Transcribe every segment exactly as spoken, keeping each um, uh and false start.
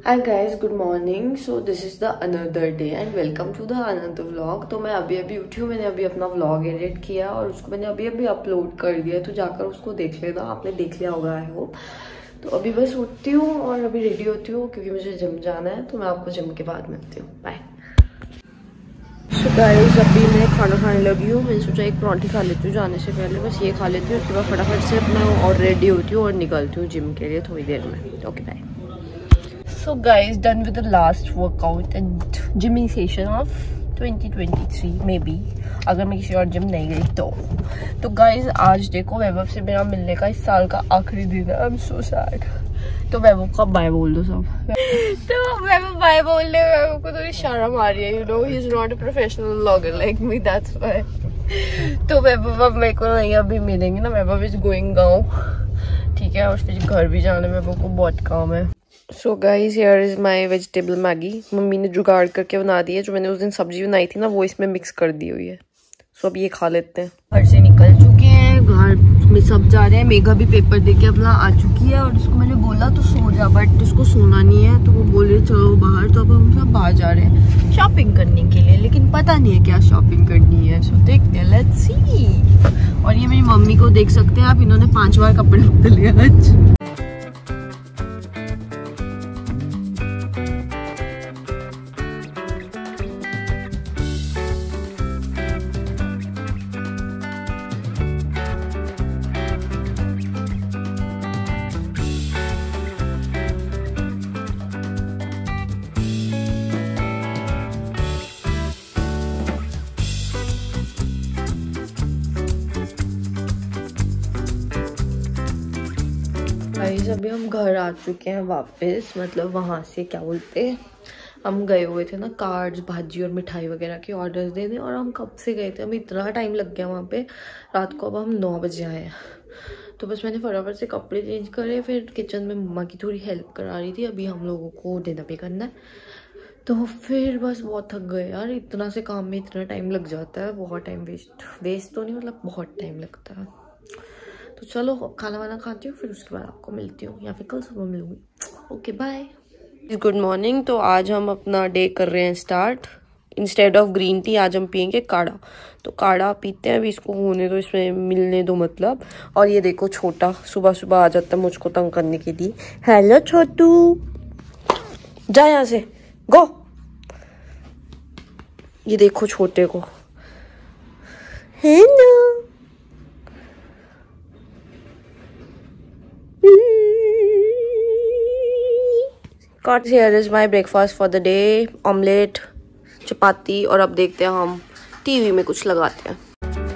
Hi guys, good morning. So this is the another day and welcome to the another vlog. तो मैं अभी अभी उठी हूँ, मैंने अभी अपना व्लॉग एडिट किया और उसको मैंने अभी अभी अपलोड कर दिया, तो जाकर उसको देख लेना, आपने देख लिया होगा आई होप। तो अभी बस उठती हूँ और अभी रेडी होती हूँ क्योंकि मुझे जिम जाना है, तो मैं आपको जिम के बाद मिलती हूँ। बाय। सो गाइस, अभी मैं खाना खाने लगी हूँ। मैंने सोचा एक पराठे खा लेती हूँ जाने से पहले, बस ये खा लेती हूँ, उसके बाद फटाफट से अपना और रेडी होती हूँ और निकलती हूँ जिम के लिए थोड़ी देर में। Okay bye. So guys, done with the last workout and gymming session of twenty twenty-three maybe, अगर मैं किसी और जिम नहीं गई तो तो गाइज आज देखो वैभव से मेरा मिलने का इस साल का आखिरी दिन है। I am so sad. तो वैभव का बाय बोल दो सब। तो वैभव बाय बोल रहे, वैभव को थोड़ी शर्म आ रही है, you know he is not a professional vlogger like me, that's why. तो वैभव अब मेरे को नहीं अभी मिलेंगे ना, वैभव इज गोइंग गाँव, ठीक है, और फिर घर भी जाने में वैभव को बहुत काम है। So guys, here is my vegetable Maggi. Mummy ने जुगाड़ करके बना दी है, जो मैंने उस दिन सब्जी बनाई थी ना वो इसमें मिक्स कर दी हुई है। सो अब ये खा लेते हैं। घर से निकल चुके हैं, घर में सब जा रहे हैं। मेघा भी पेपर देके अपना आ चुकी है और उसको मैंने बोला तो सो जा, बट उसको सोना नहीं है, तो वो बोल रहे चलो बाहर। तो अब हम सब बाहर जा रहे हैं शॉपिंग करने के लिए, लेकिन पता नहीं है क्या शॉपिंग करनी है। सो देखते हैं, लेट्स सी। और ये मेरी मम्मी को देख सकते हैं आप, इन्होंने पांच बार कपड़े बदले आज। गाइस, अभी हम घर आ चुके हैं वापस, मतलब वहाँ से क्या बोलते हैं, हम गए हुए थे ना कार्ड्स, भाजी और मिठाई वगैरह के ऑर्डर्स देने, और हम कब से गए थे, हमें इतना टाइम लग गया वहाँ पे रात को। अब हम नौ बजे आए हैं, तो बस मैंने फटाफट से कपड़े चेंज करे, फिर किचन में मम्मा की थोड़ी हेल्प करा रही थी। अभी हम लोगों को डिनर भी करना है, तो फिर बस बहुत थक गए यार, इतना से काम में इतना टाइम लग जाता है, बहुत टाइम वेस्ट वेस्ट तो नहीं, मतलब बहुत टाइम लगता है। तो चलो खाना वाना खाती हूँ, फिर उसके बाद आपको मिलती हूँ, या फिर कल सुबह मिलूंगी। Okay bye. Good morning. तो आज हम अपना डे कर रहे हैं start. Instead of green tea आज हम पियेंगे काढ़ा। तो काढ़ा पीते हैं, अभी इसको होने दो, इसमें मिलने दो मतलब। और ये देखो छोटा सुबह सुबह आ जाता है मुझको तंग करने के लिए। हेलो छोटू, जा यहाँ से, गो। ये देखो छोटे को, hello. Got here is my breakfast for the day, omelette, chapati, और अब देखते हैं हम टीवी में कुछ लगाते हैं।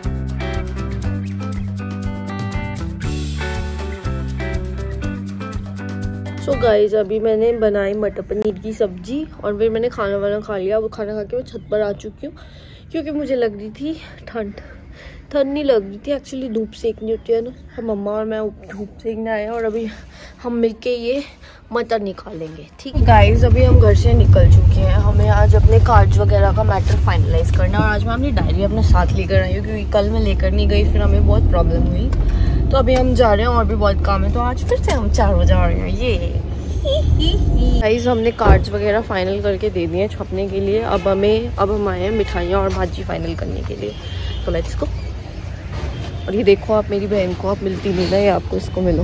सो so गाइज, अभी मैंने बनाई मटर पनीर की सब्जी और फिर मैंने खाना वाना खा लिया। वो खाना खा के मैं छत पर आ चुकी हूँ क्योंकि मुझे लग रही थी ठंड। ठंड नहीं लग रही थी एक्चुअली, धूप सेकनी होती है ना। हम मम्मा और मैं धूप सेकने आए हैं और अभी हम मिलके ये मटर निकालेंगे, ठीक है गाइस। अभी हम घर से निकल चुके हैं, हमें आज अपने कार्ड्स वगैरह का मैटर फाइनलाइज करना है। और आज मैं अपनी डायरी अपने साथ लेकर आई हूँ क्योंकि कल मैं लेकर नहीं गई, फिर हमें बहुत प्रॉब्लम हुई। तो अभी हम जा रहे हैं और भी बहुत काम है, तो आज फिर से हम चार बजे आ रहे हैं। ये गाइस, हमने कार्ड्स वगैरह फाइनल करके दे दिए छपने के लिए। अब हमें अब हम आए हैं मिठाइयाँ और भाजी फाइनल करने के लिए, तो लेट्स गो। और ये देखो आप मेरी बहन को, आप मिलती नहीं ना, ये आपको इसको मिलो।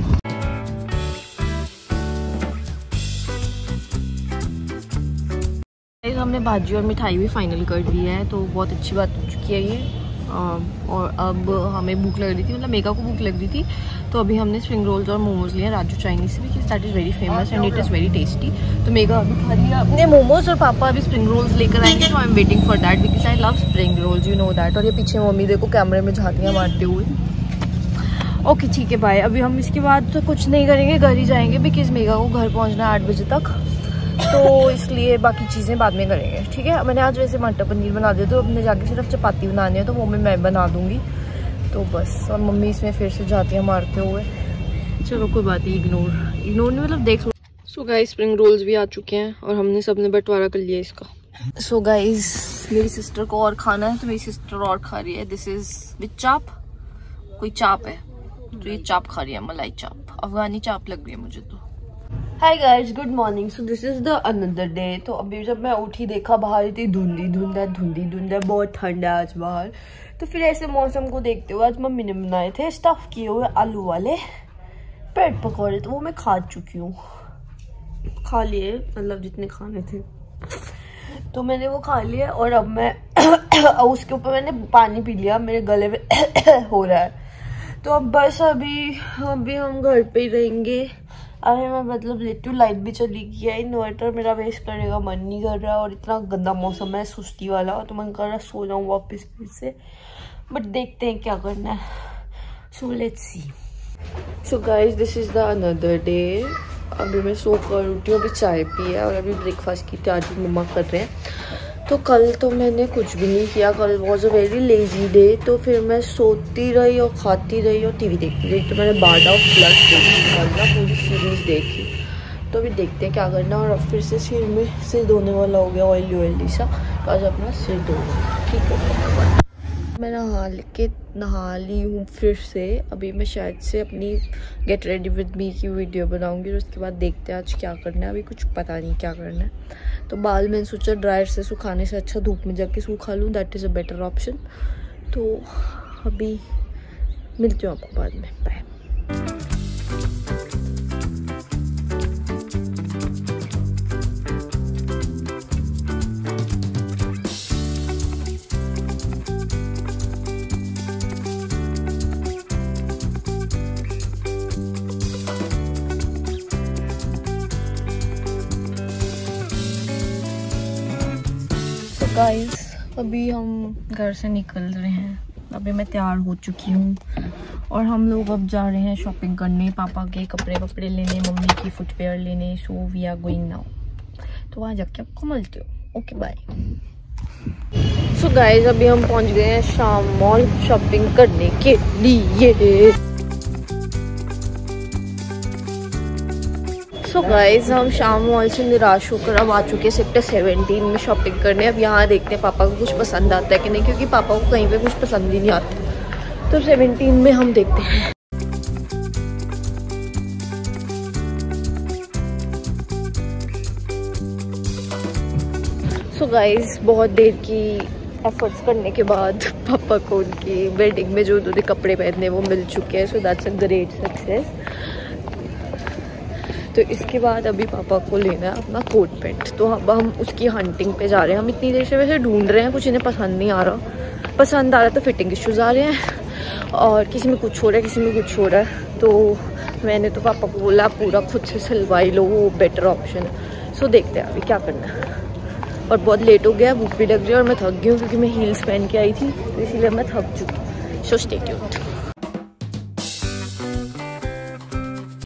हमने भाजी और मिठाई भी फाइनल कर दी है, तो बहुत अच्छी बात हो चुकी है ये। आ, और अब हमें भूख लग रही थी, मतलब मेघा को भूख लग रही थी, तो अभी हमने स्प्रिंग रोल्स और मोमोज लिए राजू चाइनीज से, because that is very famous and it is very tasty. तो मेघा अभी खा लिया अपने मोमोज और पापा अभी स्प्रिंग रोल्स लेकर आएंगे, तो I am waiting for that because I love spring rolls, you know that. और ये पीछे मम्मी देखो कैमरे में झांकियाँ मारते हुए। ओके ठीक है बाय। अभी हम इसके बाद तो कुछ नहीं करेंगे, घर ही जाएंगे बिकॉज मेघा को घर पहुँचना है आठ बजे तक, तो इसलिए बाकी चीज़ें बाद में करेंगे, ठीक है। मैंने आज वैसे मटर पनीर बना दिया, तो अपने जाके सिर्फ चपाती बनानी है, तो वो मैं मैं बना दूंगी, तो बस। और मम्मी इसमें फिर से जाती है मारते हुए, चलो कोई बात नहीं, इग्नोर इग्नोर नहीं मतलब देख लो। सो गाइस, स्प्रिंग रोल्स भी आ चुके हैं और हमने सबने बंटवारा कर लिया इसका। सो गाइस, मेरी सिस्टर को और खाना है, तो मेरी सिस्टर और खा रही है। दिस इज विद चाप, कोई चाप है, तो ये चाप खा रही है, मलाई चाप, अफगानी चाप लग रही है मुझे तो। Hi guys, good morning. So this is the another day. तो अभी जब मैं उठी देखा बाहर इतनी धुंधी धुंध है, धुंधी धुंध है, बहुत ठंड है आज बाहर। तो फिर ऐसे मौसम को देखते हुए आज मम्मी ने बनाए थे स्टफ किए हुए आलू वाले ब्रेड पकौड़े। तो वो मैं खा चुकी हूँ, खा लिए, मतलब जितने खाने थे तो मैंने वो खा लिया। और अब मैं उसके ऊपर मैंने पानी पी लिया, मेरे गले में हो रहा है। तो अब बस अभी अभी हम घर पे ही रहेंगे। अरे मैं मतलब लेटी हूँ, लाइट भी चली गई है। इन्वर्टर मेरा वेस्ट करने का मन नहीं कर रहा और इतना गंदा मौसम है सुस्ती वाला, तो मन कर रहा है सो जाऊँ वापस फिर से, बट देखते हैं क्या करना है। So let's see. So guys, this is the another day. अभी मैं सो कर उठी हूँ, अभी चाय पी है और अभी ब्रेकफास्ट की तैयारी मम्मा कर रहे हैं। तो कल तो मैंने कुछ भी नहीं किया, कल was a very lazy day. तो फिर मैं सोती रही और खाती रही और टीवी देखती रही। तो मैंने बारह ऑफ प्लस देखी, ना पूरी सीरीज देखी। तो अभी देखते हैं क्या करना। और अब फिर से सिर में सिर धोने वाला हो गया, ऑयली ऑयली सा। तो आज अपना सिर धोना, ठीक है। मैं नहा के नहा ली हूँ फिर से। अभी मैं शायद से अपनी गेट रेडी विद मी की वीडियो बनाऊंगी और उसके बाद देखते हैं आज क्या करना है। अभी कुछ पता नहीं क्या करना है। तो बाल मैंने सोचा ड्रायर से सुखाने से अच्छा धूप में जाके सुखा लूँ, that is a better option. तो अभी मिलती हूँ आपको बाद में, बाय। गाइस, अभी हम घर से निकल रहे हैं। अभी मैं तैयार हो चुकी हूँ और हम लोग अब जा रहे हैं शॉपिंग करने, पापा के कपड़े कपड़े लेने, मम्मी की फुटवेयर लेने। So we are going now. तो वहाँ जाके आपको मिलते हो। Okay bye. सो गाइस, अभी हम पहुँच गए हैं शाम मॉल शॉपिंग करने के लिए। सो so गाइज, हम शाम मॉल से निराश होकर अब आ चुके हैं सेक्टर सेवनटीन में शॉपिंग करने। अब यहाँ देखते हैं पापा को कुछ पसंद आता है कि नहीं, क्योंकि पापा को कहीं पे कुछ पसंद ही नहीं आता। तो सेवनटीन में हम देखते हैं। सो so गाइज, बहुत देर की एफर्ट्स करने के बाद पापा को उनकी वेडिंग में जो उन्होंने कपड़े पहने वो मिल चुके हैं। So that's a great success. तो इसके बाद अभी पापा को लेना है अपना कोट पैंट। तो अब हम उसकी हंटिंग पे जा रहे हैं। हम इतनी देर से वैसे ढूंढ रहे हैं, कुछ इन्हें पसंद नहीं आ रहा। पसंद आ रहा तो फिटिंग इश्यूज आ रहे हैं और किसी में कुछ हो रहा है, किसी में कुछ हो रहा है। तो मैंने तो पापा को बोला पूरा खुद से सिलवाई लो, वो बेटर ऑप्शन है। सो देखते हैं अभी क्या करना है। और बहुत लेट हो गया, भूख भी लग रही है और मैं थक गई हूँ क्योंकि मैं हील्स पहन के आई थी, तो इसीलिए मैं थक चुकी हूँ। So stay tuned.